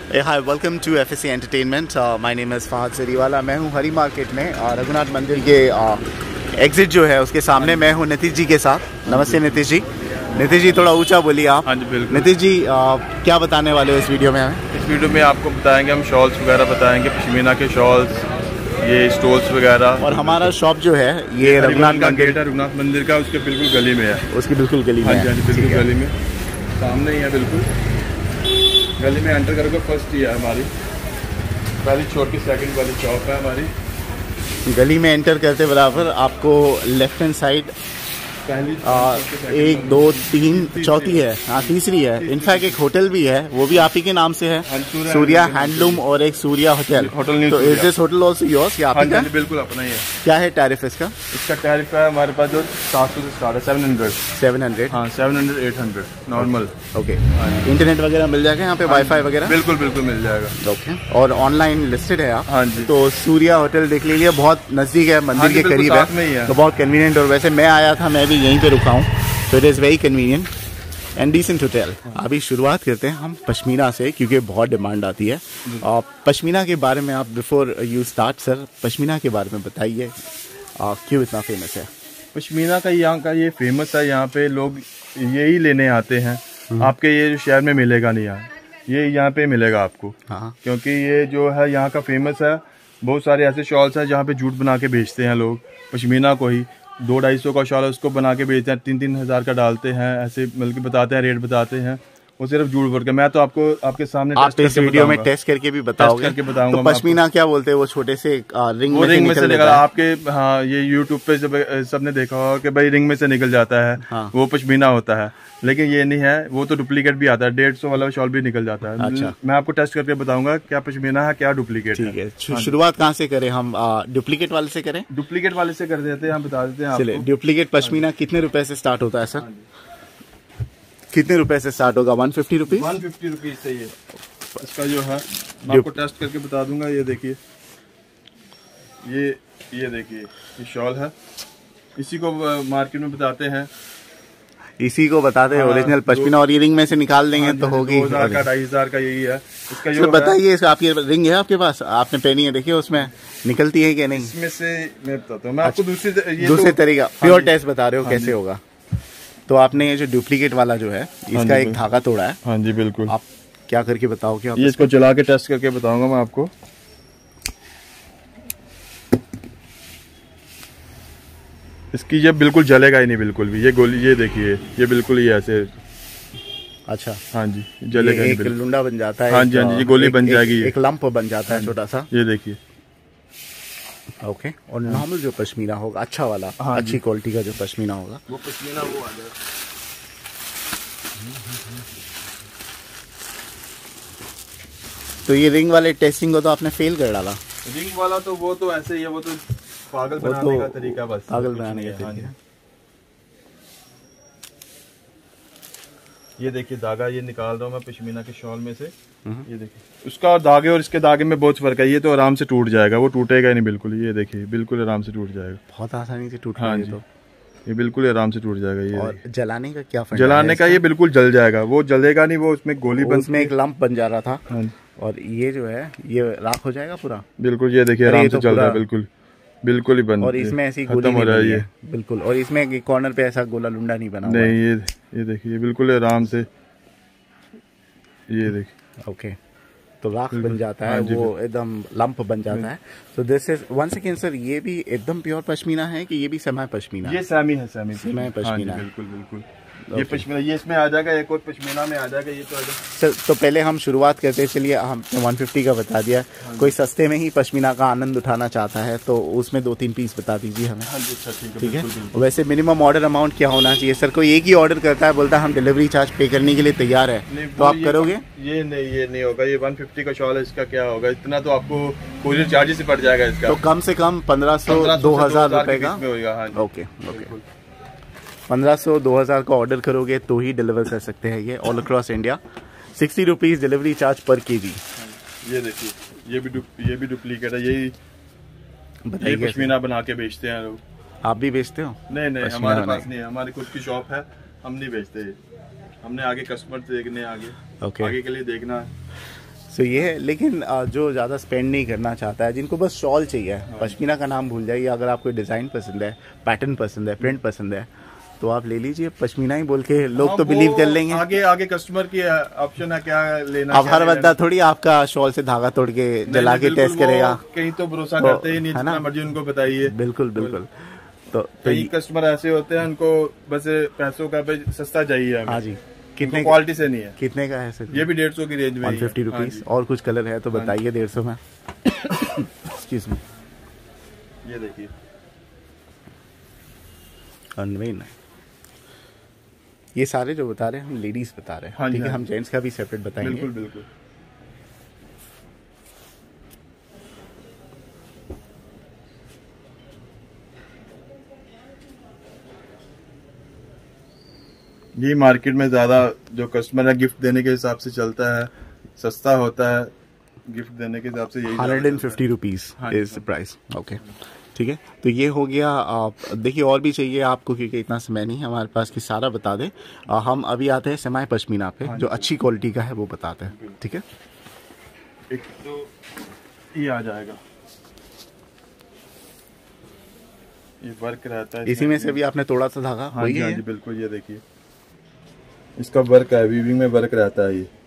Hi, welcome to FSC entertainment. My name is Fahad Sariwala. मैं हूँ हरी market में रघुनाथ मंदिर के एग्जिट जो है उसके सामने। मैं हूँ नीतीश जी के साथ। नमस्ते नीतीश जी। नीतीश जी थोड़ा ऊंचा बोलिए आप। हाँ जी बिल्कुल। नीतीश जी क्या बताने वाले हो इस वीडियो में हमें? इस वीडियो में आपको बताएंगे, हम शॉल्स वगैरह बताएंगे, पश्मीना के शॉल्स, ये स्टोल्स वगैरह। और हमारा शॉप जो है ये रघुनाथ का गेट है, रघुनाथ मंदिर का, उसके बिल्कुल गली में है। उसकी बिल्कुल गली में। हाँ जी बिल्कुल गली में, सामने ही है, बिल्कुल गली में एंटर करके फर्स्ट ही है हमारी, पहली छोटी सेकंड वाली शॉप है हमारी। गली में एंटर करते बराबर आपको लेफ्ट हैंड साइड पहली 1 2 3 चौथी है, हाँ तीसरी है। इनफैक्ट एक होटल भी है, वो भी आप ही के नाम से है, सूर्या हैंडलूम और एक सूर्या होटल। तो is this hotel also yours? हाँ जी बिल्कुल अपना ही है। क्या है टैरिफ इसका? इसका टैरिफ है हमारे पास जो 700 से स्टार्ट है, 700। हाँ 700 800 नॉर्मल। ओके। इंटरनेट वगैरह मिल जाएगा यहाँ पे, वाईफाई वगैरह? बिल्कुल बिल्कुल मिल जाएगा। ओके। और ऑनलाइन लिस्टेड है आप? हाँ जी। तो सूर्या होटल देख लीजिए, बहुत नजदीक है, मंदिर के करीब है, तो बहुत कन्वीनियंट। और वैसे मैं आया था, मैं भी यहीं पे रुका हूँ, तो it is very convenient and decent hotel. अभी शुरुआत करते हैं हम पश्मीना से, क्योंकि बहुत डिमांड आती है। और पश्मीना के बारे में आप, before you start sir, pashmina के बारे में बताइए, क्यों इतना फेमस है? पश्मीना का यहाँ का ये फेमस है, यहाँ पे लोग यही लेने आते हैं। आपके ये जो शहर में मिलेगा नहीं, ये यहाँ पे मिलेगा आपको। हाँ। क्योंकि ये जो है यहाँ का फेमस है। बहुत सारे ऐसे शॉल्स हैं जहाँ पे जूट बना के बेचते हैं लोग, पश्मीना को ही 200-250 का शॉल है, उसको बना के बेचते हैं, 3-3 हज़ार का डालते हैं, ऐसे बल्कि बताते हैं, रेट बताते हैं, वो सिर्फ जूट भर के। मैं तो आपको आपके सामने आप इस वीडियो में टेस्ट करके भी बताओगे? टेस्ट करके बताऊंगा। तो पश्मीना क्या बोलते हैं? वो छोटे से रिंग में से निकल आपके, हाँ ये यूट्यूब पे सबने देखा होगा कि भाई रिंग में से निकल जाता है। हाँ। वो पश्मीना होता है, लेकिन ये नहीं है, वो तो डुप्लीकेट भी आता है, 150 वाला शॉल भी निकल जाता है। अच्छा। मैं आपको टेस्ट करके बताऊंगा क्या पश्मीना है क्या डुप्लीकेट है। ठीक है। शुरुआत कहाँ से करें हम? डुप्लीकेट वाले से करें? डुप्लीकेट वाले से कर देते हैं, हम बता देते हैं आपको। डुप्लीकेट पश्मीना कितने रुपए से स्टार्ट होता है सर? कितने रुपए से स्टार्ट होगा? 150 रुपीज? 150 रुपीज से ये इसका जो है, मैं आपको टेस्ट करके बता दूंगा। ये देखिए, ये देखिए, ये शॉल है, इसी को मार्केट में बताते हैं, इसी को बताते हैं ओरिजिनल पश्मीना। और ये रिंग में से निकाल देंगे तो होगी 2000 का 2500 का, यही है इसका। जो बताइए, आपकी रिंग है आपके पास, आपने पहनी है, देखिए उसमें निकलती है कि नहीं? इसमें से मैं बताता हूँ, मैं आपको दूसरे तरीका प्योर टेस्ट बता रहे हो कैसे होगा? तो आपने ये जो डुप्लीकेट वाला जो है, इसका एक धागा तोड़ा है। हाँ जी बिल्कुल। आप क्या करके बताओगे? ये इसको जला के टेस्ट करके बताऊंगा मैं आपको। इसकी ये बिल्कुल जलेगा ही नहीं बिल्कुल भी, ये गोली, ये देखिए, ये बिल्कुल ही ऐसे। अच्छा। हाँ जी, जलेगा नहीं, एक लुंडा बन जाता है। हाँ जी हाँ जी, ये गोली बन जाएगी, एक लंप बन जाता है छोटा सा। ये देखिए। ओके। और नॉर्मल जो पश्मीना होगा, अच्छा वाला, अच्छी क्वालिटी का जो पश्मीना होगा, वो पश्मीना वो आ जाएगा। तो ये रिंग वाले टेस्टिंग को तो आपने फेल कर डाला। रिंग वाला तो वो तो ऐसे ही है, वो तो पागल बनाने का तरीका, बस पागल बनाने का तरीका। ये देखिए धागा, ये निकाल रहा हूँ मैं पश्मीना के शॉल में से। ये देखिए, उसका धागे और इसके धागे में बहुत फर्क है। ये तो आराम से टूट जाएगा, वो टूटेगा ही नहीं बिल्कुल। ये देखिए, बिल्कुल आराम से टूट जाएगा, बहुत आसानी से टूट। हाँ जी, तो ये बिल्कुल आराम से टूट जाएगा। ये और जलाने का क्या फंडा? जलाने का ये बिल्कुल जल जाएगा, वो जलेगा नहीं, वो उसमें गोली बन, उसमें एक लंप बन जा रहा था। हाँ। और ये जो है, ये राख हो जाएगा पूरा। बिल्कुल, ये देखिए आराम से चल रहा है, बिल्कुल बिल्कुल ही बंद। और इसमें ऐसी गोली हो रही है बिल्कुल। और इसमें कॉर्नर पे ऐसा गोला लुंडा नहीं बना हुआ। नहीं, ये देखिए बिल्कुल आराम से, ये देखिए। ओके। तो राख बन जाता है, वो एकदम लंप बन जाता है। तो this is one second sir, ये भी एकदम प्योर पश्मीना है कि ये भी सेमी पश्मीना? ये सेमी है, सेमी पश्मीना। बिल्कुल बिल्कुल। ये पश्मीना, ये इसमें आ जाएगा, एक और पश्मीना में आ जाएगा, ये तो आ जाएगा। सर तो पहले हम शुरुआत करते हैं, चलिए हमने 150 का बता दिया। कोई सस्ते में ही पश्मीना का आनंद उठाना चाहता है तो उसमें 2-3 पीस बता दीजिए हमें। हाँ जी, ठीक है। वैसे मिनिमम ऑर्डर अमाउंट क्या होना चाहिए सर? कोई एक ही ऑर्डर करता है, बोलता है हम डिलीवरी चार्ज पे करने के लिए तैयार है, तो आप करोगे? ये नहीं होगा। ये 150 का शॉल है, इसका क्या होगा, इतना तो आपको कोरियर चार्जेस से पड़ जाएगा इसका। तो कम से कम 1500-2000 रुपए का होगा। ओके। 1500-2000 का ऑर्डर करोगे तो ही डिलीवर कर सकते हैं ये all across India. 60 rupees delivery charge per KG. ये देखिए, ये भी डुप्लीकेट है। यही पश्मीना बना के बेचते हैं लोग। आप भी बेचते हो? नहीं, हमारे पास नहीं है, हमारी खुद की शॉप है, हम नहीं बेचते। हमने आगे कस्टमर देखने, आगे के लिए देखना है। सो ये है, लेकिन जो ज़्यादा स्पेंड नहीं करना चाहता है, जिनको बस शॉल चाहिए, पश्मीना का नाम भूल जाइए। अगर आपको डिज़ाइन पसंद है, पैटर्न पसंद है, प्रिंट पसंद है, तो आप ले लीजिए पश्मीना ही बोल के, लोग तो बिलीव कर लेंगे। आगे आगे कस्टमर की ऑप्शन है क्या लेना। अब हर बंदा थोड़ी आपका शॉल से धागा तोड़ के जला के टेस्ट करेगा, कहीं तो भरोसा करते ही नहीं, जितना मर्जी उनको बताइए। बिल्कुल बिल्कुल। तो कई कस्टमर ऐसे होते हैं, उनको बस पैसों का सस्ता चाहिए। हाँ जी, कितने क्वालिटी से नहीं है। कितने का है सर? ये भी 150 की रेंज में, 150 रुपीज। और कुछ कलर है तो बताइए 150 में। एक्सक्यूज मी, ये देखिए अनवेन है। ये सारे जो बता रहे हैं हम लेडीज बता रहे हैं, ठीक है? हम जेंट्स का भी सेपरेट बताएंगे। बिल्कुल बिल्कुल। ये मार्केट में ज्यादा जो कस्टमर है गिफ्ट देने के हिसाब से चलता है, सस्ता होता है गिफ्ट देने के हिसाब से। यही 150 रुपीज इज प्राइस। ओके, ठीक है। तो ये हो गया। आप देखिए और भी चाहिए आपको, क्योंकि इतना समय नहीं है हमारे पास कि सारा बता दें। हम अभी आते हैं सेमाई पश्मीना पे, जो अच्छी क्वालिटी का है वो बताते हैं, ठीक है? एक तो ये आ जाएगा, ये वर्क रहता है इसी में से भी आपने तोड़ा सा धागा। हाँ जी, हाँ जी बिल्कुल। ये देखिए इसका वर्क है, वीविंग में वर्क रहता है। ये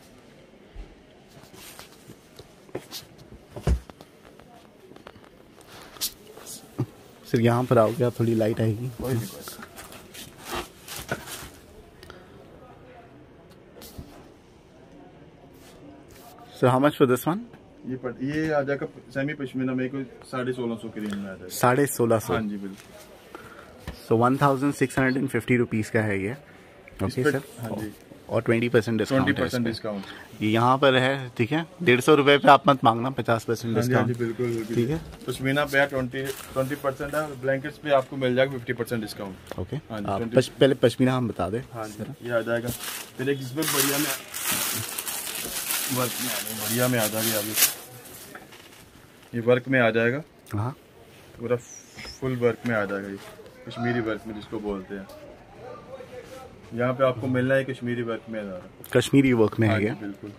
सिर्फ यहाँ पर आओगे आप, थोड़ी लाइट आएगी। Sir how much for this one? ये आ जाएगा सेमी पश्मीना में 1650 की रेंज में आ जाएगा। 1650? हाँ जी बिल्कुल। सो 1650 रुपीज का है ये। Okay sir. हाँ जी। और 20% डिस्काउंट। 20% डिस्काउंट ये यहाँ पर है, ठीक है? 150 रुपए पे आप मत मांगना, 50% डिस्काउंट। बिल्कुल ठीक है। पश्मीना पे 20% है, ब्लैंकेट्स पे आपको मिल जाएगा 50% डिस्काउंट। ओके, पहले पश्मीना हम बता दें। हाँ जी, ये आ जाएगा। फिर एक इसमें बढ़िया में वर्क में बढ़िया में आ जाएगी अभी। ये वर्क में आ जाएगा। हाँ, पूरा फुल वर्क में आ जाएगा। ये कश्मीरी वर्क में जिसको बोलते हैं, यहाँ पे आपको मिलना है कश्मीरी वर्क में। कश्मीरी वर्क में है ये। बिल्कुल।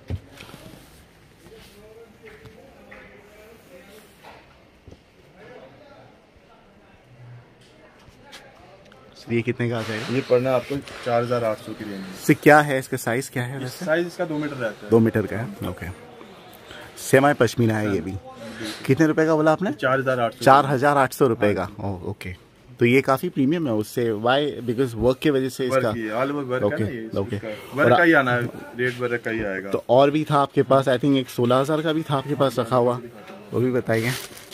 ये कितने का आ जाएगा? ये पड़ना आपको 4800 की रेंज में। से क्या है इसका साइज, क्या है वैसे? साइज इसका 2 मीटर रहता है। 2 मीटर का है। ओके, सेमाई पश्मीना है ये भी। कितने रुपए का बोला आपने? 4800। 4800 रुपए का। ओके, तो ये काफी प्रीमियम है उससे। वाई? बिकॉज वर्क की वजह से इसका। ओके, वर्क का ही आना है, रेट वर्क का ही आएगा। तो और भी था आपके पास, आई थिंक एक 16000 का भी था आपके पास रखा हुआ, वो भी बताइए।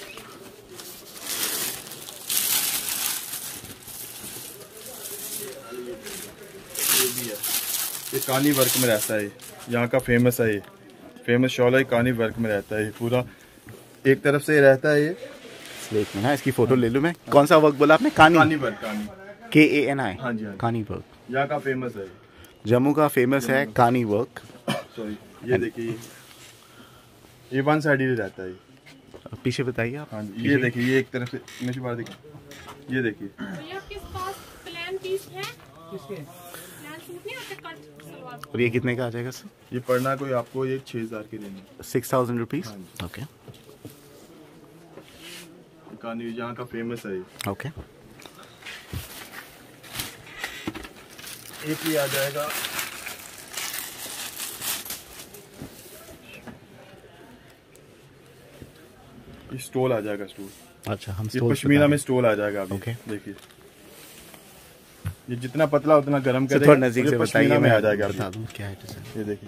ये कानी वर्क में रहता है, यहाँ का फेमस है। ये फेमस शॉल है, कानी वर्क में रहता है। पूरा एक तरफ से रहता है। ये एक मिनट, इसकी फोटो ले लूं मैं। कौन सा वर्क बोला आपने? कानी वर्क। कानी, KANI। हाँ जी, कानी वर्क यहाँ का फेमस है। जम्मू का फेमस है कानी वर्क। सॉरी, ये देखिए ये वन साइड ही रहता है। पीछे बताइए आप। हाँ जी, ये देखिए ये एक तरफ से मुझे बाहर देखिए, ये देखिए। और ये कितने का आ जाएगा सर? ये पड़ना कोई आपको ये 6000 की रेंज में। 6000 रुपीज। ओके, कानी यहाँ का फेमस है। ओके, एक ही आ जाएगा। ये स्टोल आ जाएगा। स्टोल, अच्छा, हम ये पश्मीना में स्टोल आ जाएगा अभी। ओके, देखिए ये जितना पतला उतना गर्म करेगा। थोड़ा नजदीक से बताइए, मैं आ जाएगा। बता दूं क्या है। ये देखिए,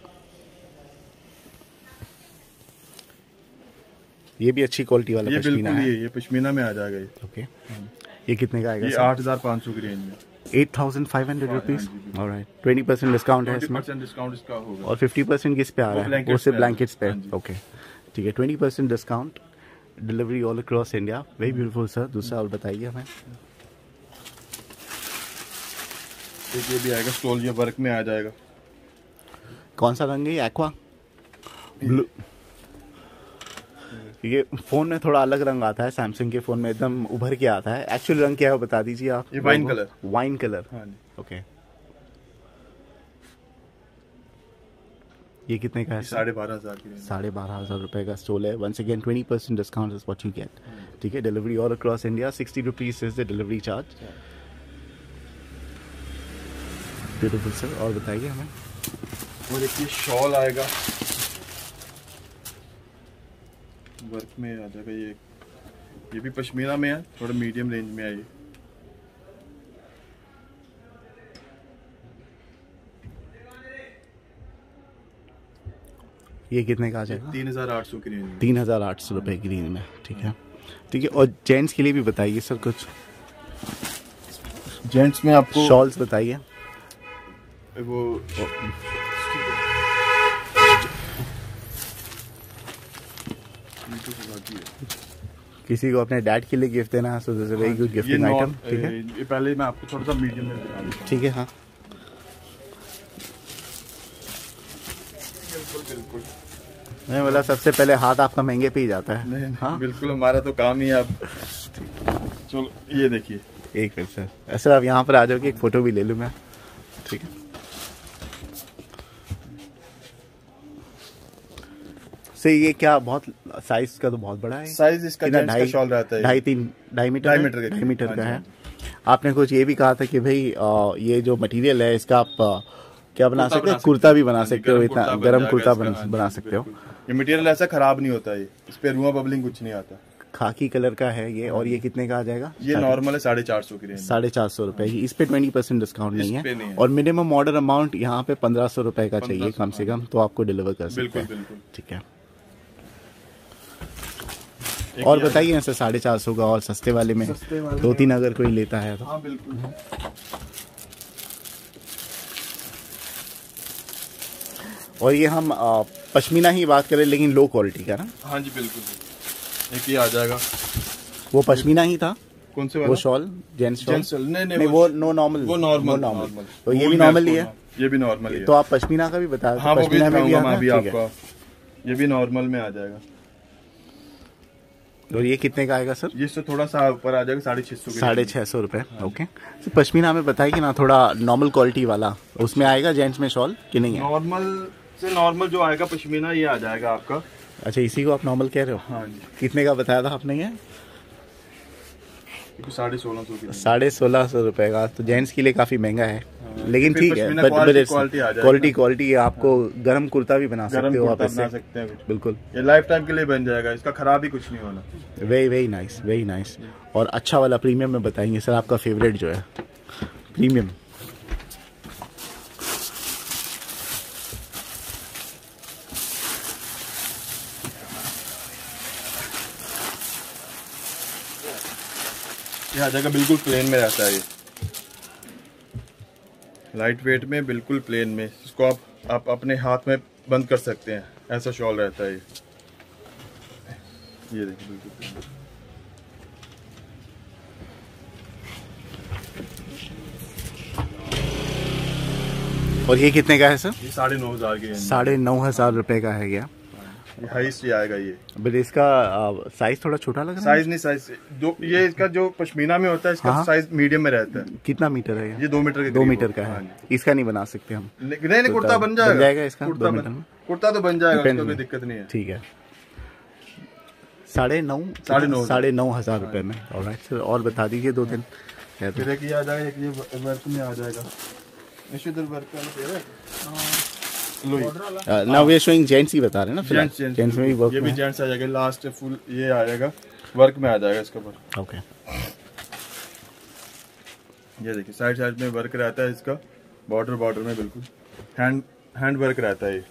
ये भी अच्छी क्वालिटी वाला पश्मीना है। ये पश्मीना में आ जाएगा। ये ओके, ये कितने का आएगा? ये 8500 की रेंज में। 8500 रुपीज। ऑलराइट, 20% डिस्काउंट है इसमें। 20% डिस्काउंट इसका होगा। और 50% किस पे आ रहा है? वो सिर्फ ब्लैंकेट्स पे। ओके, ठीक है, 20% discount, delivery all across India. Very beautiful sir. दूसरा और बताइए हमें। ये भी आएगा स्टोल, ये वर्क में आ जाएगा। कौन सा रंग है? Aqua blue. ये फोन में थोड़ा अलग रंग आता है, सैमसंग के फोन में एकदम उभर के आता है। एक्चुअल रंग क्या है वो बता दीजिए आप। ये वाइन कलर। Wine colour. हाँ जी। ओके, ये कितने का है? 12,500 की। 12,500 रुपये का स्टोल है। Once again 20% discount is what you get. ठीक है, delivery all across India, 60 rupees is the delivery charge. Beautiful sir, और बताइए हमें। और देखिए शॉल आएगा, वर्क में आ जाएगा ये भी पश्मीना में है, थोड़ा मीडियम रेंज में है ये कितने का आ जाएगा? 3,800 की रेंज में। 3,800 रुपये की रेंज में। ठीक है, ठीक है। और जेंट्स के लिए भी बताइए सर कुछ। जेंट्स में आपको शॉल्स बताइए। वो किसी को अपने डैड के लिए गिफ्ट देना है, so this is a very good gifting item. ठीक है, ये पहले मैं आपको थोड़ा सा मीडियम में दिखा दूं। ठीक है, हाँ बिल्कुल। नहीं बोला, सबसे पहले हाथ आपका महंगे पे ही जाता है। नहीं, हाँ बिल्कुल, हमारा तो काम ही है। आप चलो ये देखिए, एक मिनट सर, सर आप यहाँ पर आ जाओ कि एक फ़ोटो भी ले लूँ मैं। ठीक है सर, ये क्या बहुत साइज का तो बहुत बड़ा है। साइज इसका जेंट्स का शॉल रहता है 2.5 मीटर का है। आपने कुछ ये भी कहा था कि भाई ये जो मटेरियल है इसका आप क्या बना सकते हो? कुर्ता भी बना सकते हो, इतना गर्म कुर्ता बना सकते हो। ये मटेरियल ऐसा खराब नहीं होता है, इस पे रुआ बबलिंग कुछ नहीं आता। खाकी कलर का है ये। और ये कितने का आ जाएगा? ये नॉर्मल है 450 की रेंज। 450 रुपए की। इस पे 20% डिस्काउंट नहीं है। और मिनिमम ऑर्डर अमाउंट यहाँ पे 1500 रुपए का चाहिए कम से कम, तो आपको डिलीवर कर सकते हैं। बिल्कुल। ठीक है, और बताइए ना सर, 450 का और सस्ते वाले में 2-3 अगर कोई लेता है तो। हाँ बिल्कुल। और ये हम पश्मीना ही बात करें, लेकिन लो क्वालिटी का ना? हाँ जी बिल्कुल। एक ये आ जाएगा, वो पश्मीना ही था। कौन से वाला? वो शॉल, जेंट्स शॉल? नहीं, वो नॉर्मल। वो नॉर्मल। तो ये भी नॉर्मल ही है? ये भी नॉर्मल है। तो आप पश्मीना का भी बता। हाँ, पश्मीना में भी आपका ये भी नॉर्मल में आ जाएगा। और ये कितने का आएगा सर? ये से थोड़ा सा ऊपर आ जाएगा, 650। 650 रुपए। ओके, तो पश्मीना में बताइए ना थोड़ा नॉर्मल क्वालिटी वाला, उसमें आएगा जेंट्स में शॉल कि नहीं है? नॉर्मल से नॉर्मल जो आएगा पश्मीना ये आ जाएगा आपका। अच्छा, इसी को आप नॉर्मल कह रहे हो? हाँ जी। कितने का बताया था आपने? ये 1650 की। 1650 रुपए का, तो जेंट्स के लिए काफी महंगा है। लेकिन ठीक है, क्वालिटी आपको गर्म कुर्ता भी बना सकते हो आप इससे। बिल्कुल, ये लाइफ टाइम के लिए बन जाएगा, इसका खराब ही कुछ नहीं होना। Very nice, very nice. और अच्छा वाला प्रीमियम में बताएंगे सर, आपका फेवरेट जो है प्रीमियम। ये आ जाएगा, बिल्कुल प्लेन में रहता है। ये लाइट वेट में, बिल्कुल प्लेन में। इसको आप अपने हाथ में बंद कर सकते हैं, ऐसा शॉल रहता है ये देखिए, बिल्कुल प्लेन। और ये कितने का है सर? ये 9,500 की है। 9,500 रुपए का है क्या? हाईस्ट आएगा ये। बट इसका साइज थोड़ा छोटा लग रहा है। साइज नहीं, साइज दो, ये इसका जो पश्मीना में होता है इसका साइज मीडियम में रहता है। कितना मीटर है ये 2 मीटर के 2 मीटर का है। इसका नहीं बना सकते हम? नहीं, कुर्ता बन जाएगा इसका। कुर्ता तो बन जाएगा, कोई दिक्कत नहीं है। ठीक है, 9,500 रुपए में। ऑलराइट सर, और बता दीजिए 2-3। फिर एक ये आ जाएगा, एक ये वर्क में आ जाएगा। इधर वर्क वाला now we are showing gents ही बता रहे हैं ना? जेंट्स में भी वर्क, ये भी जेंट्स आ जाएगा। लास्ट फुल ये आ जाएगा, वर्क में आ जाएगा इसका ऊपर। ओके, ये देखिए, साइड में वर्क रहता है इसका, बॉर्डर में बिल्कुल हैंड वर्क रहता है।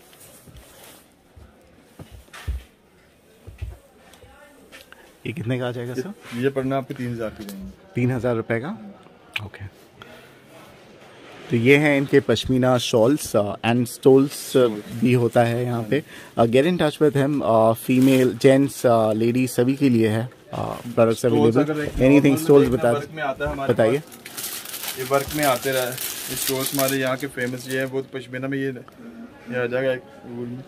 ये कितने का आ जाएगा सर? ये पड़ना आपके 3,000 की देंगे। 3,000 रुपए का। ओके, तो ये हैं इनके पश्मीना शॉल्स एंड स्टोल्स भी होता है यहाँ पे। Get in touch with him. Female, gents, ladies सभी के लिए है प्रोडक्ट्स अवेलेबल। एनीथिंग स्टोल्स बताइए। ये वर्क में आते रहे स्टोल्स हमारे यहाँ के फेमस ये है, बहुत पश्मीना में ये आ जाएगा एक वूल में।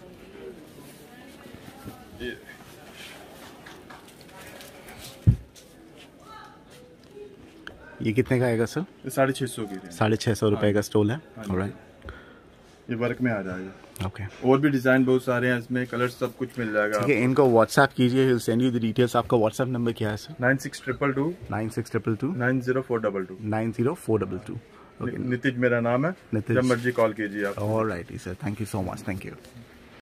ये कितने का आएगा सर? 650 की। 650 रुपए का स्टोल है। ऑलराइट, ये वर्क में आ जाएगा। ओके, और भी डिजाइन बहुत सारे हैं इसमें, कलर सब कुछ मिल जाएगा। ठीक है, इनको व्हाट्सएप कीजिए, सेंड यू द डिटेल्स। आपका व्हाट्सएप नंबर क्या है सर? 9622 9622 90422 90422। नितिज मेरा नाम है, जब मर्जी कॉल कीजिए आप। Alright sir, thank you so much, thank you.